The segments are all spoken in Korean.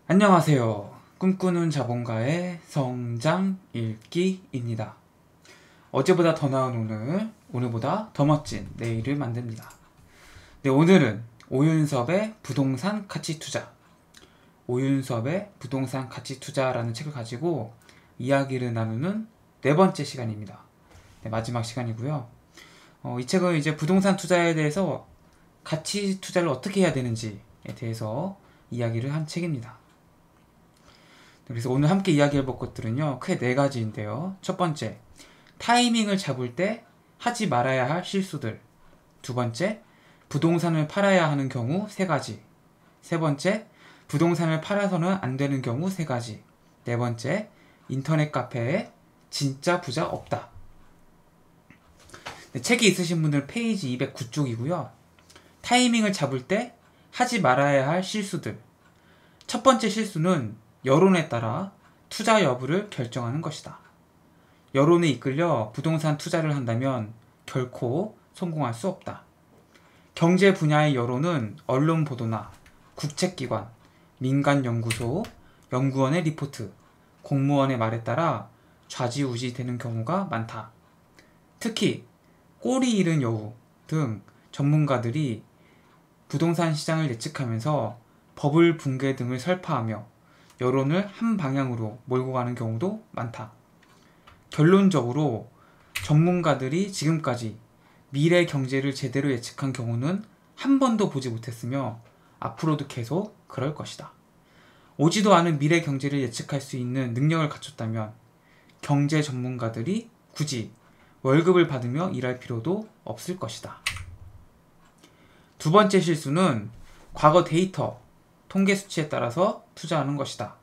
안녕하세요. 꿈꾸는 자본가의 성장 읽기입니다. 어제보다 더 나은 오늘, 오늘보다 더 멋진 내일을 만듭니다. 네, 오늘은 오윤섭의 부동산 가치 투자, 오윤섭의 부동산 가치 투자라는 책을 가지고 이야기를 나누는 네 번째 시간입니다. 네, 마지막 시간이고요. 이 책은 이제 부동산 투자에 대해서 가치 투자를 어떻게 해야 되는지에 대해서 이야기를 한 책입니다. 그래서 오늘 함께 이야기해 볼 것들은요, 크게 네 가지인데요. 첫 번째, 타이밍을 잡을 때 하지 말아야 할 실수들. 두 번째, 부동산을 팔아야 하는 경우 세 가지. 세 번째, 부동산을 팔아서는 안 되는 경우 세 가지. 네 번째, 인터넷 카페에 진짜 부자 없다. 네, 책이 있으신 분들 페이지 209쪽이고요. 타이밍을 잡을 때 하지 말아야 할 실수들. 첫 번째 실수는 여론에 따라 투자 여부를 결정하는 것이다. 여론에 이끌려 부동산 투자를 한다면 결코 성공할 수 없다. 경제 분야의 여론은 언론 보도나 국책기관, 민간연구소, 연구원의 리포트, 공무원의 말에 따라 좌지우지 되는 경우가 많다. 특히 꼬리 잃은 여우 등 전문가들이 부동산 시장을 예측하면서 버블 붕괴 등을 설파하며 여론을 한 방향으로 몰고 가는 경우도 많다. 결론적으로 전문가들이 지금까지 미래 경제를 제대로 예측한 경우는 한 번도 보지 못했으며 앞으로도 계속 그럴 것이다. 오지도 않은 미래 경제를 예측할 수 있는 능력을 갖췄다면 경제 전문가들이 굳이 월급을 받으며 일할 필요도 없을 것이다. 두 번째 실수는 과거 데이터, 통계 수치에 따라서 투자하는 것이다.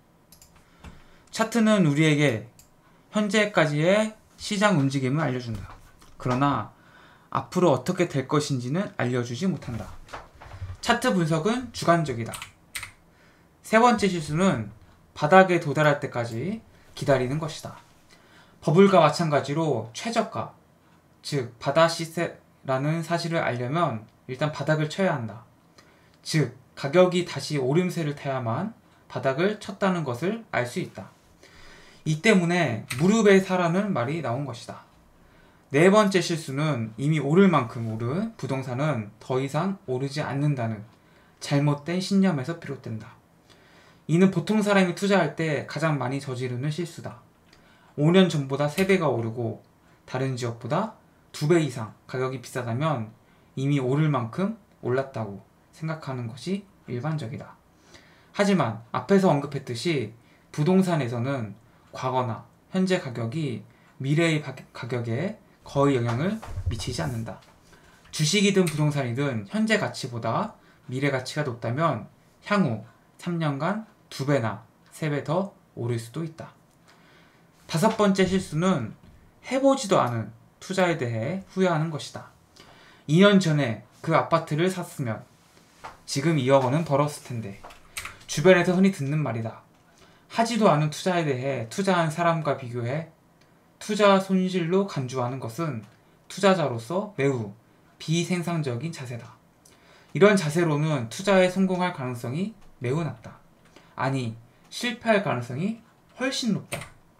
차트는 우리에게 현재까지의 시장 움직임을 알려준다. 그러나 앞으로 어떻게 될 것인지는 알려주지 못한다. 차트 분석은 주관적이다. 세 번째 실수는 바닥에 도달할 때까지 기다리는 것이다. 버블과 마찬가지로 최저가, 즉 바다 시세라는 사실을 알려면 일단 바닥을 쳐야 한다. 즉 가격이 다시 오름세를 타야만 바닥을 쳤다는 것을 알 수 있다. 이 때문에 무릎에 사라는 말이 나온 것이다. 네 번째 실수는 이미 오를 만큼 오른 부동산은 더 이상 오르지 않는다는 잘못된 신념에서 비롯된다. 이는 보통 사람이 투자할 때 가장 많이 저지르는 실수다. 5년 전보다 3배가 오르고 다른 지역보다 2배 이상 가격이 비싸다면 이미 오를 만큼 올랐다고 생각하는 것이 일반적이다. 하지만 앞에서 언급했듯이 부동산에서는 과거나 현재 가격이 미래의 가격에 거의 영향을 미치지 않는다. 주식이든 부동산이든 현재 가치보다 미래 가치가 높다면 향후 3년간 2배나 3배 더 오를 수도 있다. 다섯 번째 실수는 해보지도 않은 투자에 대해 후회하는 것이다. 2년 전에 그 아파트를 샀으면 지금 2억 원은 벌었을 텐데. 주변에서 흔히 듣는 말이다. 하지도 않은 투자에 대해 투자한 사람과 비교해 투자 손실로 간주하는 것은 투자자로서 매우 비생산적인 자세다. 이런 자세로는 투자에 성공할 가능성이 매우 낮다. 아니, 실패할 가능성이 훨씬 높다.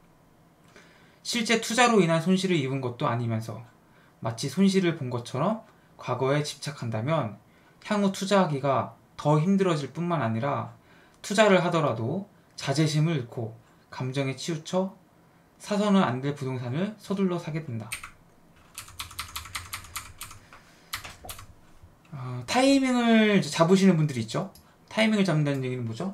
실제 투자로 인한 손실을 입은 것도 아니면서 마치 손실을 본 것처럼 과거에 집착한다면 향후 투자하기가 더 힘들어질 뿐만 아니라 투자를 하더라도 자제심을 잃고 감정에 치우쳐 사서는 안 될 부동산을 서둘러 사게 된다. 타이밍을 잡으시는 분들이 있죠. 타이밍을 잡는다는 얘기는 뭐죠?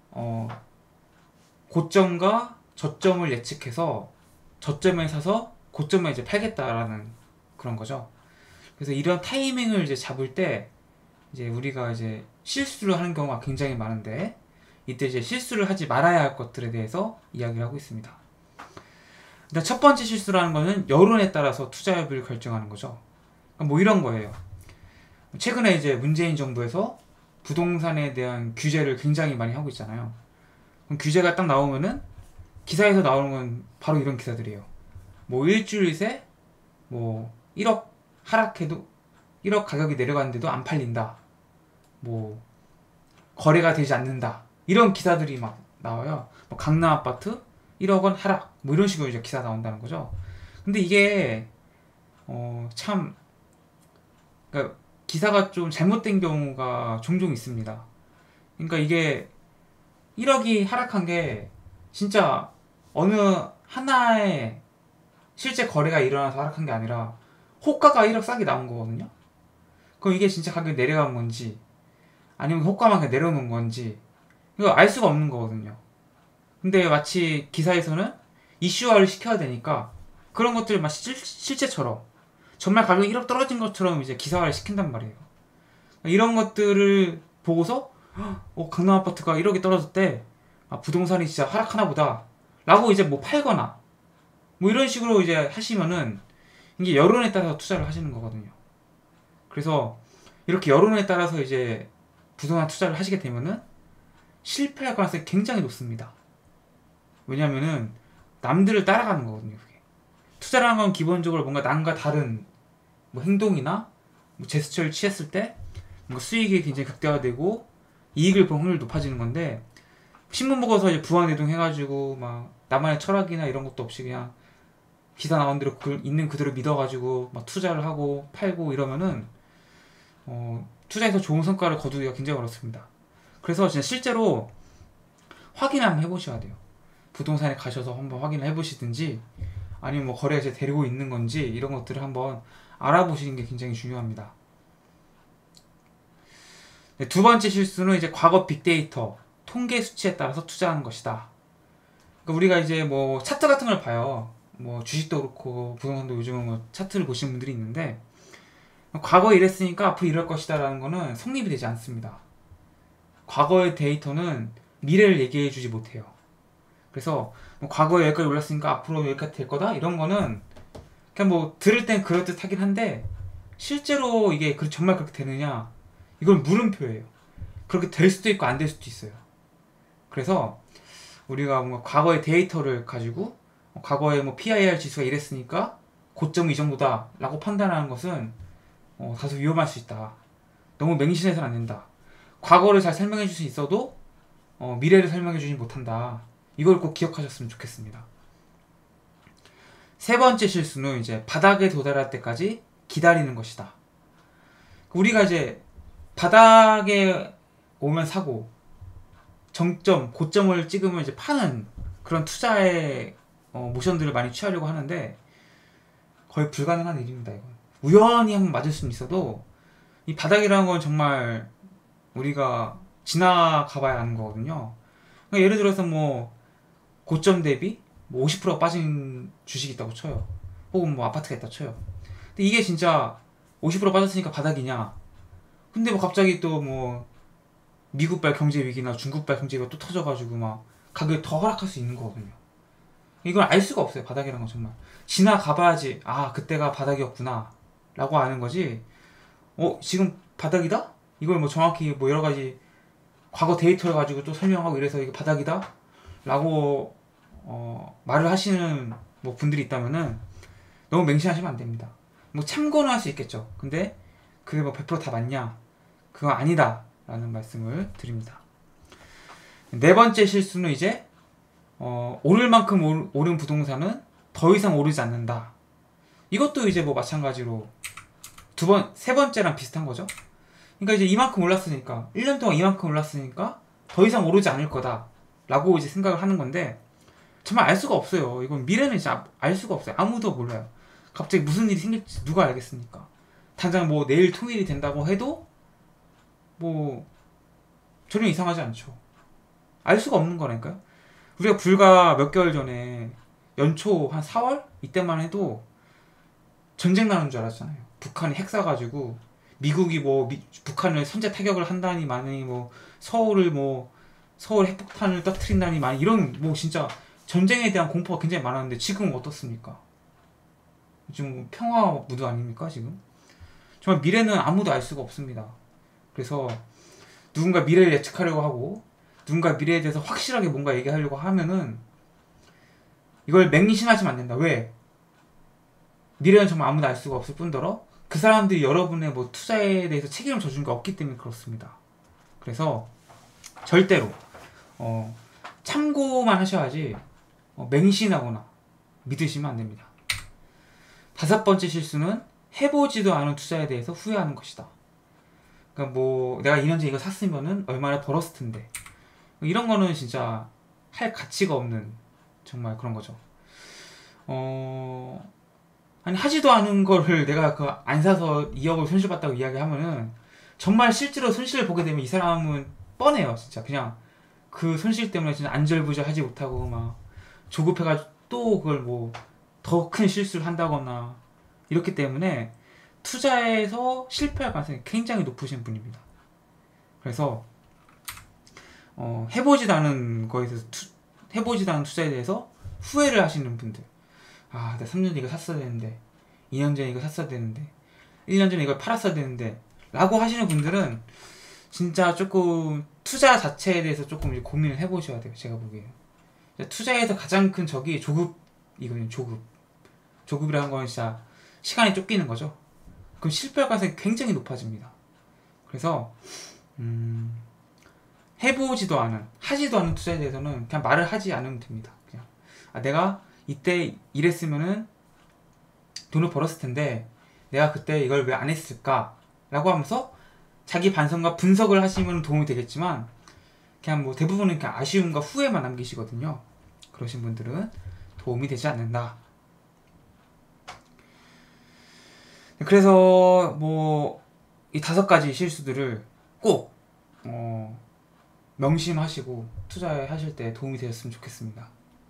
고점과 저점을 예측해서 저점에 사서 고점에 이제 팔겠다라는 그런 거죠. 그래서 이런 타이밍을 이제 잡을 때 이제 우리가 이제 실수를 하는 경우가 굉장히 많은데 이때 이제 실수를 하지 말아야 할 것들에 대해서 이야기를 하고 있습니다. 일단 첫 번째 실수라는 거는 여론에 따라서 투자 여부를 결정하는 거죠. 그러니까 뭐 이런 거예요. 최근에 이제 문재인 정부에서 부동산에 대한 규제를 굉장히 많이 하고 있잖아요. 그럼 규제가 딱 나오면은 기사에서 나오는 건 바로 이런 기사들이에요. 뭐 일주일 새 뭐 1억 하락해도 1억 가격이 내려갔는데도 안 팔린다. 뭐 거래가 되지 않는다. 이런 기사들이 막 나와요. 뭐 강남 아파트 1억 원 하락 뭐 이런 식으로 이제 기사 나온다는 거죠. 근데 이게 참 그러니까 기사가 좀 잘못된 경우가 종종 있습니다. 그러니까 이게 1억이 하락한 게 진짜 어느 하나의 실제 거래가 일어나서 하락한 게 아니라 호가가 1억 싸게 나온 거거든요. 그럼 이게 진짜 가격이 내려간 건지 아니면 호가만 그냥 내려놓은 건지 이거 알 수가 없는 거거든요. 근데 마치 기사에서는 이슈화를 시켜야 되니까 그런 것들을 마치 실제처럼 정말 가격이 1억 떨어진 것처럼 이제 기사화를 시킨단 말이에요. 이런 것들을 보고서 강남 아파트가 1억이 떨어졌대. 아, 부동산이 진짜 하락하나 보다. 라고 이제 뭐 팔거나 뭐 이런 식으로 이제 하시면은 이게 여론에 따라서 투자를 하시는 거거든요. 그래서 이렇게 여론에 따라서 이제 부동산 투자를 하시게 되면은 실패할 가능성이 굉장히 높습니다. 왜냐면은 남들을 따라가는 거거든요. 그게. 투자라는 건 기본적으로 뭔가 남과 다른 뭐 행동이나 뭐 제스처를 취했을 때 뭔가 수익이 굉장히 극대화되고 이익을 볼 확률이 높아지는 건데 신문 보고서 이제 부안해동 해가지고 막 나만의 철학이나 이런 것도 없이 그냥 기사 나온 대로 있는 그대로 믿어가지고 막 투자를 하고 팔고 이러면은 투자에서 좋은 성과를 거두기가 굉장히 어렵습니다. 그래서 진짜 실제로 확인 한번 해보셔야 돼요. 부동산에 가셔서 한번 확인을 해보시든지 아니면 뭐 거래처에 데리고 있는 건지 이런 것들을 한번 알아보시는 게 굉장히 중요합니다. 네, 두 번째 실수는 이제 과거 빅데이터 통계 수치에 따라서 투자하는 것이다. 그러니까 우리가 이제 뭐 차트 같은 걸 봐요. 뭐 주식도 그렇고 부동산도 요즘은 뭐 차트를 보시는 분들이 있는데 과거에 이랬으니까 앞으로 이럴 것이다 라는 거는 성립이 되지 않습니다. 과거의 데이터는 미래를 얘기해 주지 못해요. 그래서 뭐 과거에 여기까지 올랐으니까 앞으로 여기까지 될 거다 이런 거는 그냥 뭐 들을 땐 그럴듯하긴 한데 실제로 이게 정말 그렇게 되느냐 이건 물음표예요. 그렇게 될 수도 있고 안 될 수도 있어요. 그래서 우리가 뭔가 과거의 데이터를 가지고 과거에 뭐 PIR 지수가 이랬으니까 고점이 이 정도다 라고 판단하는 것은 다소 위험할 수 있다. 너무 맹신해서는 안 된다. 과거를 잘 설명해 줄 수 있어도 미래를 설명해 주지 못한다. 이걸 꼭 기억하셨으면 좋겠습니다. 세 번째 실수는 이제 바닥에 도달할 때까지 기다리는 것이다. 우리가 이제 바닥에 오면 사고 정점, 고점을 찍으면 이제 파는 그런 투자의 모션들을 많이 취하려고 하는데 거의 불가능한 일입니다. 이건. 우연히 한번 맞을 수는 있어도 이 바닥이라는 건 정말 우리가 지나가 봐야 하는 거거든요. 그러니까 예를 들어서 뭐 고점 대비 뭐 50%가 빠진 주식이 있다고 쳐요. 혹은 뭐 아파트가 있다고 쳐요. 근데 이게 진짜 50% 빠졌으니까 바닥이냐? 근데 뭐 갑자기 또 뭐 미국발 경제 위기나 중국발 경제 위기가 또 터져가지고 막 가격이 더 하락할 수 있는 거거든요. 이걸 알 수가 없어요. 바닥이라는 건 정말 지나가봐야지 아 그때가 바닥이었구나 라고 아는 거지. 지금 바닥이다? 이걸 뭐 정확히 뭐 여러 가지 과거 데이터를 가지고 또 설명하고 이래서 이게 바닥이다? 라고 말을 하시는 뭐 분들이 있다면은 너무 맹신하시면 안 됩니다. 뭐 참고는 할 수 있겠죠. 근데 그게 뭐 100% 다 맞냐? 그거 아니다 라는 말씀을 드립니다. 네 번째 실수는 이제 오를 만큼 오른 부동산은 더 이상 오르지 않는다. 이것도 이제 뭐 마찬가지로 세 번째랑 비슷한 거죠. 그러니까 이제 이만큼 올랐으니까 1년 동안 이만큼 올랐으니까 더 이상 오르지 않을 거다 라고 이제 생각을 하는 건데 정말 알 수가 없어요. 이건 미래는 진짜 알 수가 없어요. 아무도 몰라요. 갑자기 무슨 일이 생길지 누가 알겠습니까? 당장 뭐 내일 통일이 된다고 해도 뭐 전혀 이상하지 않죠. 알 수가 없는 거라니까요. 우리가 불과 몇 개월 전에 연초 한 4월 이때만 해도 전쟁 나는 줄 알았잖아요. 북한이 핵 쏴가지고 미국이 뭐 북한을 선제 타격을 한다니 많이 뭐 서울 핵폭탄을 터뜨린다니 많이 이런 뭐 진짜 전쟁에 대한 공포가 굉장히 많았는데 지금은 어떻습니까? 지금 평화 무드 아닙니까 지금? 정말 미래는 아무도 알 수가 없습니다. 그래서 누군가 미래를 예측하려고 하고 누군가 미래에 대해서 확실하게 뭔가 얘기하려고 하면은 이걸 맹신하시면 안 된다. 왜? 미래는 정말 아무도 알 수가 없을 뿐더러 그 사람들이 여러분의 뭐 투자에 대해서 책임을 져준 게 없기 때문에 그렇습니다. 그래서 절대로 참고만 하셔야지 맹신하거나 믿으시면 안 됩니다. 5번째 실수는 해보지도 않은 투자에 대해서 후회하는 것이다. 그러니까 뭐 내가 2년 전에 이거 샀으면은 얼마나 벌었을 텐데, 이런 거는 진짜 할 가치가 없는 정말 그런 거죠. 아니 하지도 않은 거를 내가 그 안 사서 2억을 손실봤다고 이야기하면은 정말 실제로 손실을 보게 되면 이 사람은 뻔해요. 진짜 그냥 그 손실 때문에 진짜 안절부절하지 못하고 막 조급해가지고 또 그걸 뭐 더 큰 실수를 한다거나 이렇기 때문에 투자에서 실패할 가능성이 굉장히 높으신 분입니다. 그래서 해보지도 않은 거에 대해서 해보지도 않은 투자에 대해서 후회를 하시는 분들, 아, 내가 3년 전에 이거 샀어야 되는데, 2년 전에 이거 샀어야 되는데, 1년 전에 이걸 팔았어야 되는데 라고 하시는 분들은 진짜 조금 투자 자체에 대해서 조금 이제 고민을 해보셔야 돼요. 제가 보기에는 투자에서 가장 큰 적이 조급이거든요. 조급이라는 건 진짜 시간이 쫓기는 거죠. 그럼 실패할 가능성이 굉장히 높아집니다. 그래서 해보지도 않은, 하지도 않은 투자에 대해서는 그냥 말을 하지 않으면 됩니다. 그냥 내가 이때 이랬으면은 돈을 벌었을 텐데 내가 그때 이걸 왜 안 했을까? 라고 하면서 자기 반성과 분석을 하시면 도움이 되겠지만, 그냥 뭐 대부분은 그냥 아쉬움과 후회만 남기시거든요. 그러신 분들은 도움이 되지 않는다. 그래서 뭐 이 5가지 실수들을 꼭 명심하시고 투자하실 때 도움이 되었으면 좋겠습니다.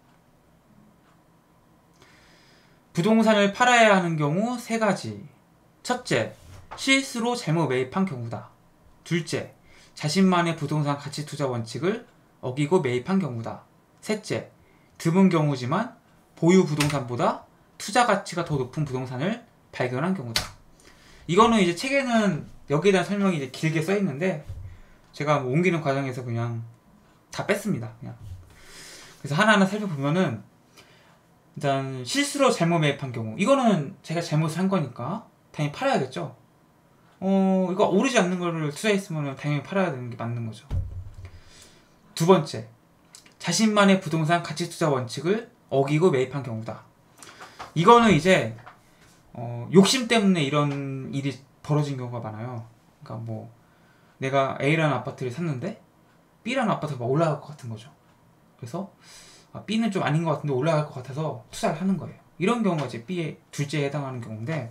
부동산을 팔아야 하는 경우 3가지. 첫째, 실수로 잘못 매입한 경우다. 둘째, 자신만의 부동산 가치 투자 원칙을 어기고 매입한 경우다. 셋째, 드문 경우지만 보유 부동산보다 투자 가치가 더 높은 부동산을 발견한 경우다. 이거는 이제 책에는 여기에 대한 설명이 이제 길게 써 있는데 제가 뭐 옮기는 과정에서 그냥 다 뺐습니다. 그냥. 그래서 하나하나 살펴보면은, 일단 실수로 잘못 매입한 경우, 이거는 제가 잘못을 한 거니까 당연히 팔아야겠죠. 이거 오르지 않는 거를 투자했으면 당연히 팔아야 되는 게 맞는 거죠. 두 번째, 자신만의 부동산 가치 투자 원칙을 어기고 매입한 경우다. 이거는 이제 욕심 때문에 이런 일이 벌어진 경우가 많아요. 그러니까 뭐 내가 A라는 아파트를 샀는데 B라는 아파트가 막 올라갈 것 같은 거죠. 그래서 B는 좀 아닌 것 같은데 올라갈 것 같아서 투자를 하는 거예요. 이런 경우가 이제 B의 둘째에 해당하는 경우인데,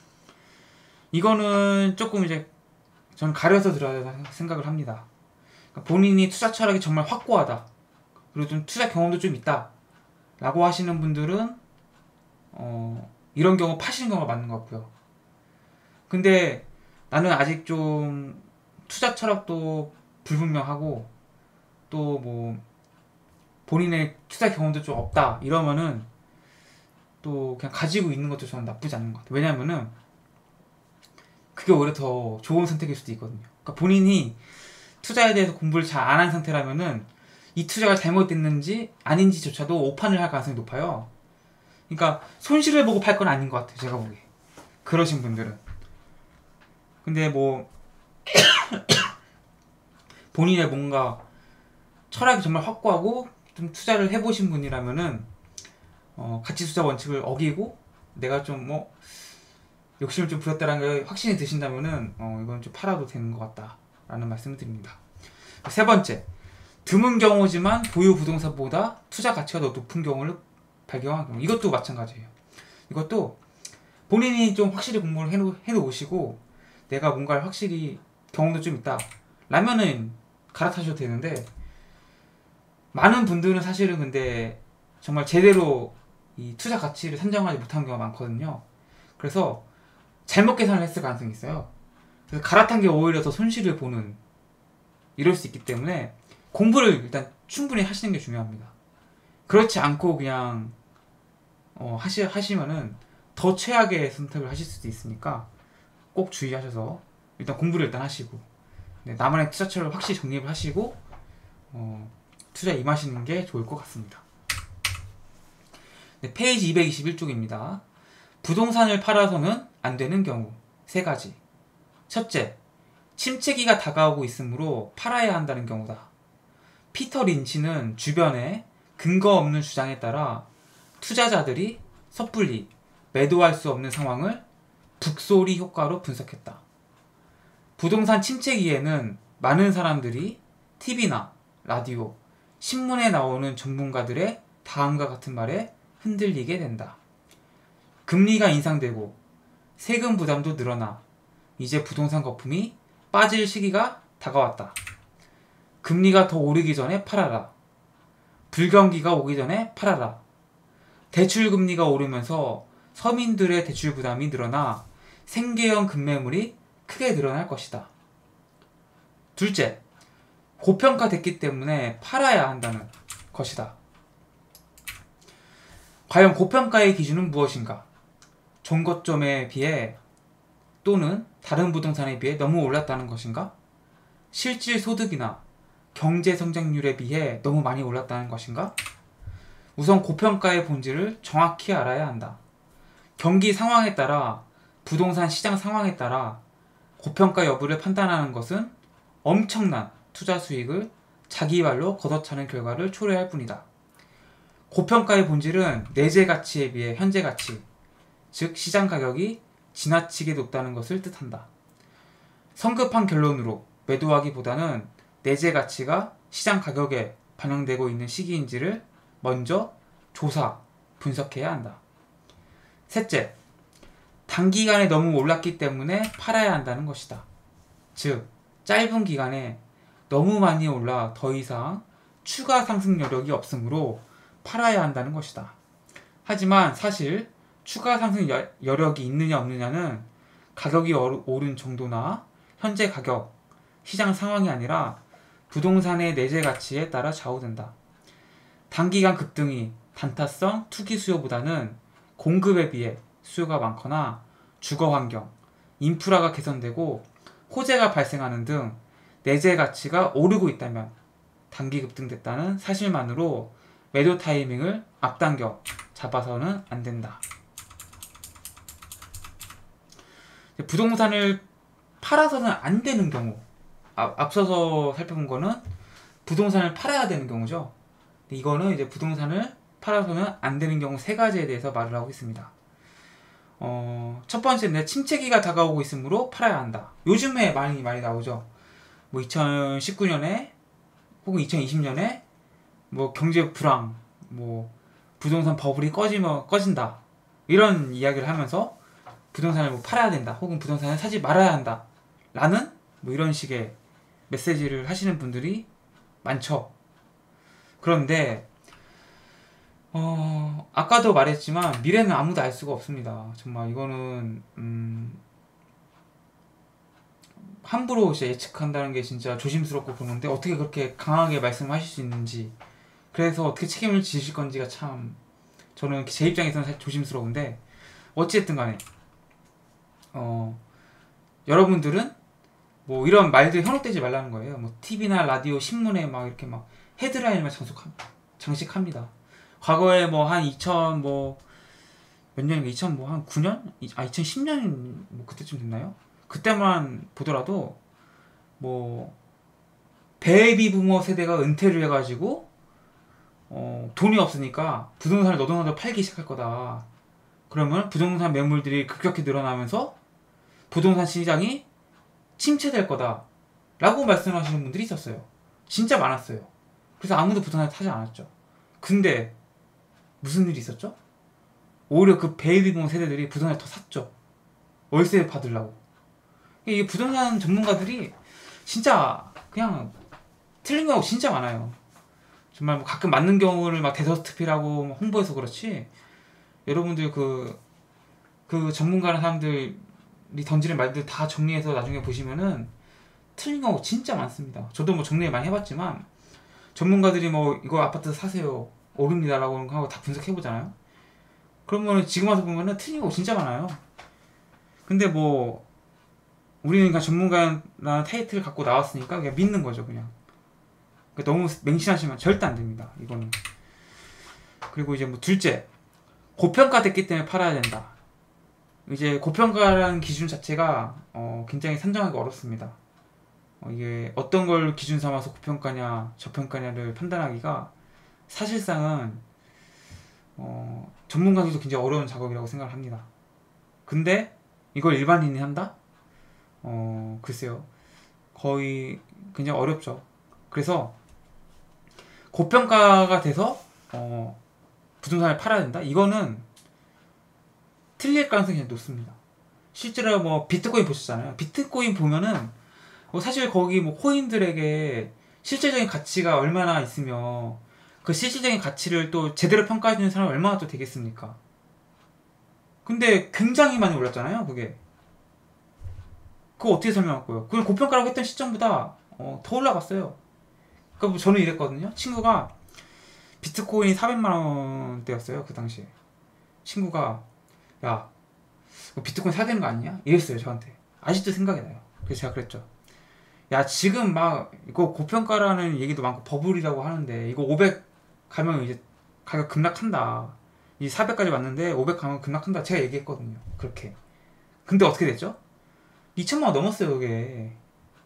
이거는 조금 이제 저는 가려서 들어야 생각을 합니다. 그러니까 본인이 투자 철학이 정말 확고하다, 그리고 좀 투자 경험도 좀 있다 라고 하시는 분들은 이런 경우 파시는 경우가 맞는 것 같고요. 근데 나는 아직 좀 투자 철학도 불분명하고 또 뭐 본인의 투자 경험도 좀 없다 이러면은 또 그냥 가지고 있는 것도 저는 나쁘지 않은 것 같아요. 왜냐면은 그게 오히려 더 좋은 선택일 수도 있거든요. 그러니까 본인이 투자에 대해서 공부를 잘 안 한 상태라면은 이 투자가 잘못됐는지 아닌지조차도 오판을 할 가능성이 높아요. 그러니까 손실을 보고 팔 건 아닌 것 같아요. 제가 보기에. 그러신 분들은. 근데 뭐 본인의 뭔가 철학이 정말 확고하고 좀 투자를 해보신 분이라면은 가치 투자 원칙을 어기고 내가 좀 뭐 욕심을 좀 부렸다라는 게 확신이 드신다면은 이건 좀 팔아도 되는 것 같다 라는 말씀을 드립니다. 세 번째, 드문 경우지만 보유 부동산보다 투자 가치가 더 높은 경우를 발견한 경우, 이것도 마찬가지예요. 이것도 본인이 좀 확실히 공부를 해놓으시고 내가 뭔가를 확실히 경험도 좀 있다 라면은 갈아타셔도 되는데, 많은 분들은 사실은 근데 정말 제대로 이 투자 가치를 산정하지 못한 경우가 많거든요. 그래서 잘못 계산을 했을 가능성이 있어요. 그래서 갈아탄 게 오히려 더 손실을 보는, 이럴 수 있기 때문에 공부를 일단 충분히 하시는 게 중요합니다. 그렇지 않고 그냥 하시면은 더 최악의 선택을 하실 수도 있으니까 꼭 주의하셔서 일단 공부를 일단 하시고, 나만의 투자처를 확실히 정립을 하시고 투자에 임하시는 게 좋을 것 같습니다. 페이지 221쪽입니다. 부동산을 팔아서는 안 되는 경우 3가지. 첫째, 침체기가 다가오고 있으므로 팔아야 한다는 경우다. 피터 린치는 주변에 근거 없는 주장에 따라 투자자들이 섣불리 매도할 수 없는 상황을 북소리 효과로 분석했다. 부동산 침체기에는 많은 사람들이 TV나 라디오, 신문에 나오는 전문가들의 다음과 같은 말에 흔들리게 된다. 금리가 인상되고 세금 부담도 늘어나 이제 부동산 거품이 빠질 시기가 다가왔다. 금리가 더 오르기 전에 팔아라. 불경기가 오기 전에 팔아라. 대출금리가 오르면서 서민들의 대출 부담이 늘어나 생계형 급매물이 크게 늘어날 것이다. 둘째, 고평가됐기 때문에 팔아야 한다는 것이다. 과연 고평가의 기준은 무엇인가? 종거점에 비해 또는 다른 부동산에 비해 너무 올랐다는 것인가? 실질 소득이나 경제 성장률에 비해 너무 많이 올랐다는 것인가? 우선 고평가의 본질을 정확히 알아야 한다. 경기 상황에 따라, 부동산 시장 상황에 따라 고평가 여부를 판단하는 것은 엄청난 투자 수익을 자기 발로 걷어차는 결과를 초래할 뿐이다. 고평가의 본질은 내재 가치에 비해 현재 가치, 즉 시장 가격이 지나치게 높다는 것을 뜻한다. 성급한 결론으로 매도하기보다는 내재 가치가 시장 가격에 반영되고 있는 시기인지를 먼저 조사, 분석해야 한다. 셋째, 단기간에 너무 올랐기 때문에 팔아야 한다는 것이다. 즉, 짧은 기간에 너무 많이 올라 더 이상 추가 상승 여력이 없으므로 팔아야 한다는 것이다. 하지만 사실 추가 상승 여력이 있느냐 없느냐는 가격이 오른 정도나 현재 가격, 시장 상황이 아니라 부동산의 내재 가치에 따라 좌우된다. 단기간 급등이 단타성 투기 수요보다는 공급에 비해 수요가 많거나 주거 환경, 인프라가 개선되고 호재가 발생하는 등 내재 가치가 오르고 있다면 단기 급등됐다는 사실만으로 매도 타이밍을 앞당겨 잡아서는 안 된다. 부동산을 팔아서는 안 되는 경우, 앞서서 살펴본 거는 부동산을 팔아야 되는 경우죠. 이거는 이제 부동산을 팔아서는 안 되는 경우 세 가지에 대해서 말을 하고 있습니다. 첫 번째는 침체기가 다가오고 있으므로 팔아야 한다. 요즘에 많이 나오죠. 뭐 2019년에 혹은 2020년에 뭐 경제 불황, 뭐 부동산 버블이 꺼진다. 이런 이야기를 하면서 부동산을 뭐 팔아야 된다. 혹은 부동산을 사지 말아야 한다. 라는 뭐 이런 식의 메시지를 하시는 분들이 많죠. 그런데 아까도 말했지만 미래는 아무도 알 수가 없습니다. 정말 이거는 함부로 진짜 예측한다는 게 진짜 조심스럽고 그런 건데 어떻게 그렇게 강하게 말씀하실 수 있는지, 그래서 어떻게 책임을 지실 건지가 참 저는 제 입장에서는 사실 조심스러운데, 어찌됐든 간에 여러분들은 뭐 이런 말들 현혹되지 말라는 거예요. 뭐 TV나 라디오, 신문에 막 이렇게 막 헤드라인만 장식합니다. 과거에 뭐 한 2000 뭐 몇 년인가, 2000 뭐 한 9년? 2010년 뭐 그때쯤 됐나요? 그때만 보더라도 뭐 베이비 부머 세대가 은퇴를 해가지고 돈이 없으니까 부동산을 너도나도 팔기 시작할 거다. 그러면 부동산 매물들이 급격히 늘어나면서 부동산 시장이 침체될 거다 라고 말씀하시는 분들이 있었어요. 진짜 많았어요. 그래서 아무도 부동산을 타지 않았죠. 근데 무슨 일이 있었죠? 오히려 그 베이비붐 세대들이 부동산을 더 샀죠. 월세 받으려고. 이게 부동산 전문가들이 진짜 그냥 틀린 경우가 진짜 많아요. 정말 뭐 가끔 맞는 경우를 막 대서특필하고 홍보해서 그렇지, 여러분들 그 전문가라는 사람들이 던지는 말들 다 정리해서 나중에 보시면은 틀린 경우 진짜 많습니다. 저도 뭐 정리 많이 해봤지만 전문가들이 뭐 이거 아파트 사세요, 오릅니다 라고 하고 다 분석해보잖아요. 그러면 지금 와서 보면은 틀린 거 진짜 많아요. 근데 뭐 우리는 그냥 전문가라는 타이틀을 갖고 나왔으니까 그냥 믿는 거죠. 그냥 그러니까 너무 맹신하시면 절대 안 됩니다, 이거는. 그리고 이제 뭐 둘째, 고평가됐기 때문에 팔아야 된다. 이제 고평가라는 기준 자체가 굉장히 산정하기 어렵습니다. 이게 어떤 걸 기준 삼아서 고평가냐 저평가냐를 판단하기가 사실상은 전문가들도 굉장히 어려운 작업이라고 생각을 합니다. 근데 이걸 일반인이 한다? 글쎄요. 거의 굉장히 어렵죠. 그래서 고평가가 돼서 부동산을 팔아야 된다? 이거는 틀릴 가능성이 굉장히 높습니다. 실제로 뭐 비트코인 보셨잖아요. 비트코인 보면은 사실 거기 뭐 코인들에게 실질적인 가치가 얼마나 있으며 그 실질적인 가치를 또 제대로 평가해주는 사람이 얼마나 또 되겠습니까? 근데 굉장히 많이 올랐잖아요, 그게. 그거 어떻게 설명할 거예요? 그걸 고평가라고 했던 시점보다 더 올라갔어요. 그러니까 뭐 저는 이랬거든요. 친구가 비트코인이 400만 원대였어요, 그 당시에. 친구가 야, 비트코인 사야 되는 거 아니냐? 이랬어요, 저한테. 아직도 생각이 나요. 그래서 제가 그랬죠. 야, 지금 막 이거 고평가라는 얘기도 많고 버블이라고 하는데 이거 500 가면 이제 가격 급락한다. 이 400까지 왔는데 500 가면 급락한다. 제가 얘기했거든요. 그렇게. 근데 어떻게 됐죠? 2천만 원 넘었어요, 그게.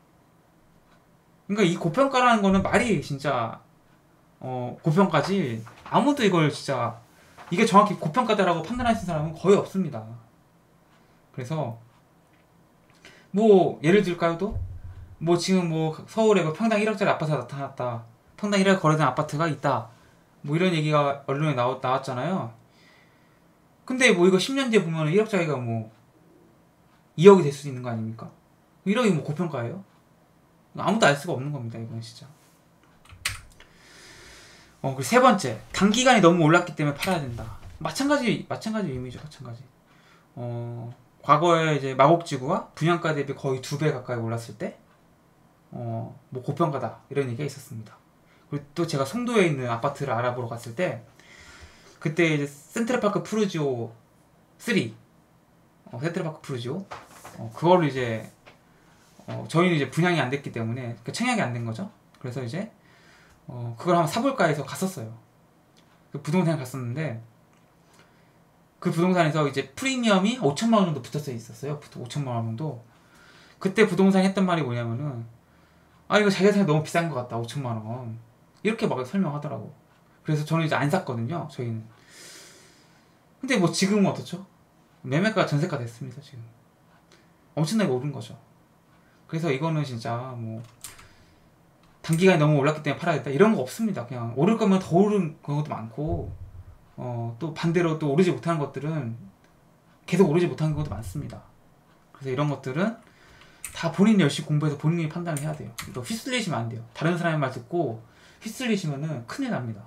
그러니까 이 고평가라는 거는 말이 진짜 고평가지. 아무도 이걸 진짜 이게 정확히 고평가다라고 판단할 수 있는 사람은 거의 없습니다. 그래서 뭐 예를 들까요, 또? 뭐 지금 뭐 서울에 뭐 평당 1억짜리 아파트가 나타났다. 평당 1억 거래된 아파트가 있다. 뭐 이런 얘기가 언론에 나왔잖아요. 근데 뭐 이거 10년 뒤에 보면 1억짜리가 뭐 2억이 될 수 있는 거 아닙니까? 1억이 뭐 고평가예요? 아무도 알 수가 없는 겁니다, 이건 진짜. 그리고 세 번째, 단기간에 너무 올랐기 때문에 팔아야 된다. 마찬가지 의미죠, 마찬가지. 과거에 이제 마곡지구가 분양가 대비 거의 2배 가까이 올랐을 때, 뭐 고평가다 이런 얘기가 있었습니다. 그리고 또 제가 송도에 있는 아파트를 알아보러 갔을 때, 그때 이제 센트럴파크 푸르지오 3, 센트럴파크 푸르지오, 그거를 이제 저희는 이제 분양이 안 됐기 때문에 그러니까 청약이 안 된 거죠. 그래서 이제 그걸 한번 사볼까 해서 갔었어요. 그 부동산에 갔었는데 그 부동산에서 이제 프리미엄이 5천만 원 정도 붙어서 있었어요. 5천만 원 정도. 그때 부동산 했던 말이 뭐냐면은 이거 자기가 생각해 너무 비싼 것 같다. 5천만 원. 이렇게 막 설명하더라고. 그래서 저는 이제 안 샀거든요. 저희는. 근데 뭐 지금은 어떻죠? 매매가 전세가 됐습니다. 지금. 엄청나게 오른 거죠. 그래서 이거는 진짜 뭐 단기간에 너무 올랐기 때문에 팔아야겠다 이런 거 없습니다. 그냥 오를 거면 더 오른 경우도 많고 또 반대로 또 오르지 못하는 것들은 계속 오르지 못하는 경우도 많습니다. 그래서 이런 것들은 다 본인이 열심히 공부해서 본인이 판단을 해야 돼요. 이거 휘둘리시면 안 돼요. 다른 사람의 말 듣고 휘둘리시면은 큰일 납니다.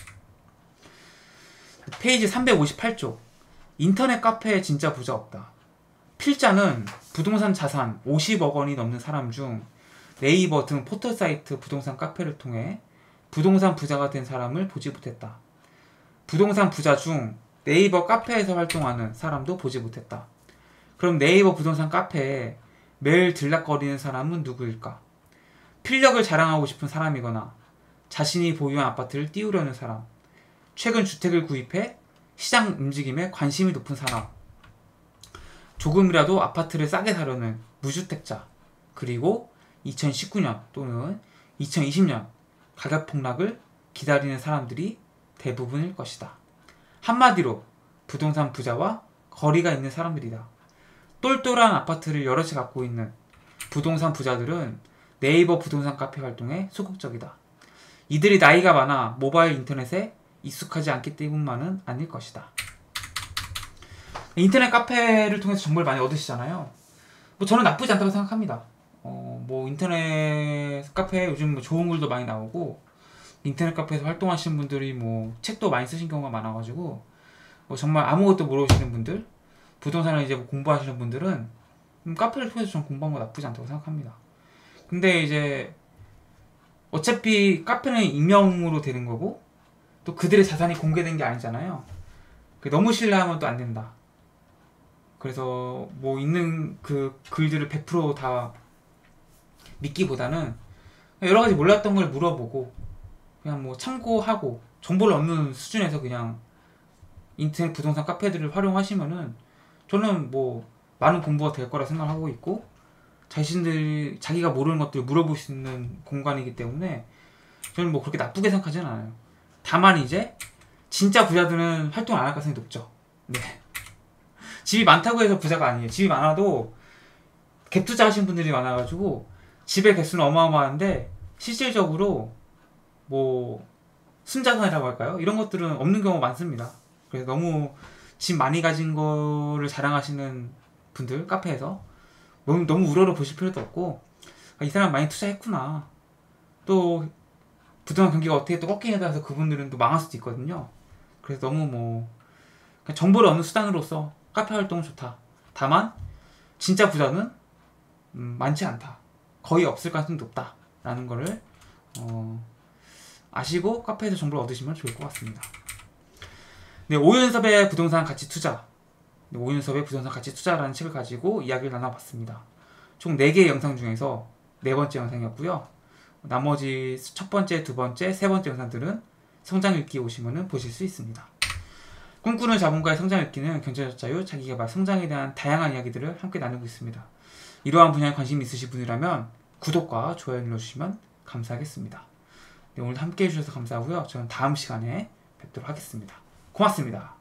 페이지 358쪽. 인터넷 카페에 진짜 부자 없다. 필자는 부동산 자산 50억 원이 넘는 사람 중 네이버 등 포털사이트 부동산 카페를 통해 부동산 부자가 된 사람을 보지 못했다. 부동산 부자 중 네이버 카페에서 활동하는 사람도 보지 못했다. 그럼 네이버 부동산 카페에 매일 들락거리는 사람은 누구일까? 필력을 자랑하고 싶은 사람이거나 자신이 보유한 아파트를 띄우려는 사람, 최근 주택을 구입해 시장 움직임에 관심이 높은 사람, 조금이라도 아파트를 싸게 사려는 무주택자, 그리고 2019년 또는 2020년 가격 폭락을 기다리는 사람들이 대부분일 것이다. 한마디로 부동산 부자와 거리가 있는 사람들이다. 똘똘한 아파트를 여러 채 갖고 있는 부동산 부자들은 네이버 부동산 카페 활동에 소극적이다. 이들이 나이가 많아 모바일 인터넷에 익숙하지 않기 때문만은 아닐 것이다. 인터넷 카페를 통해서 정보를 많이 얻으시잖아요. 뭐 저는 나쁘지 않다고 생각합니다. 뭐 인터넷 카페에 요즘 뭐 좋은 글도 많이 나오고 인터넷 카페에서 활동하시는 분들이 뭐 책도 많이 쓰신 경우가 많아가지고 뭐 정말 아무것도 모르시는 분들, 부동산을 이제 뭐 공부하시는 분들은 카페를 통해서 좀 공부한 거 나쁘지 않다고 생각합니다. 근데 이제 어차피 카페는 익명으로 되는 거고 또 그들의 자산이 공개된 게 아니잖아요. 너무 신뢰하면 또 안 된다. 그래서 뭐 있는 그 글들을 100% 다 믿기보다는 여러 가지 몰랐던 걸 물어보고 그냥 뭐 참고하고 정보를 얻는 수준에서 그냥 인터넷 부동산 카페들을 활용하시면은 저는 뭐 많은 공부가 될 거라 생각하고 있고 자기가 모르는 것들을 물어볼 수 있는 공간이기 때문에 저는 뭐 그렇게 나쁘게 생각하지는 않아요. 다만 이제 진짜 부자들은 활동 안 할 가능성이 높죠. 네. 집이 많다고 해서 부자가 아니에요. 집이 많아도 갭 투자하신 분들이 많아가지고 집의 개수는 어마어마한데 실질적으로 뭐 순자산이라고 할까요? 이런 것들은 없는 경우가 많습니다. 그래서 너무 집 많이 가진 거를 자랑하시는 분들 카페에서 너무 우러러 보실 필요도 없고 이 사람 많이 투자했구나. 또 부동산 경기가 어떻게 또 꺾이냐에 따라서 그분들은 또 망할 수도 있거든요. 그래서 너무 뭐 그냥 정보를 얻는 수단으로서 카페 활동은 좋다. 다만 진짜 부자는 많지 않다. 거의 없을 가능성이 높다. 라는 거를 아시고 카페에서 정보를 얻으시면 좋을 것 같습니다. 네, 오윤섭의 부동산 가치 투자. 네, 오윤섭의 부동산 가치 투자라는 책을 가지고 이야기를 나눠봤습니다. 총 4개의 영상 중에서 4번째 영상이었고요. 나머지 첫 번째, 두 번째, 세 번째 영상들은 성장읽기 오시면 보실 수 있습니다. 꿈꾸는 자본가의 성장읽기는 경제자유, 자기개발, 성장에 대한 다양한 이야기들을 함께 나누고 있습니다. 이러한 분야에 관심 있으신 분이라면 구독과 좋아요 눌러주시면 감사하겠습니다. 네, 오늘 함께 해주셔서 감사하고요. 저는 다음 시간에 뵙도록 하겠습니다. 고맙습니다.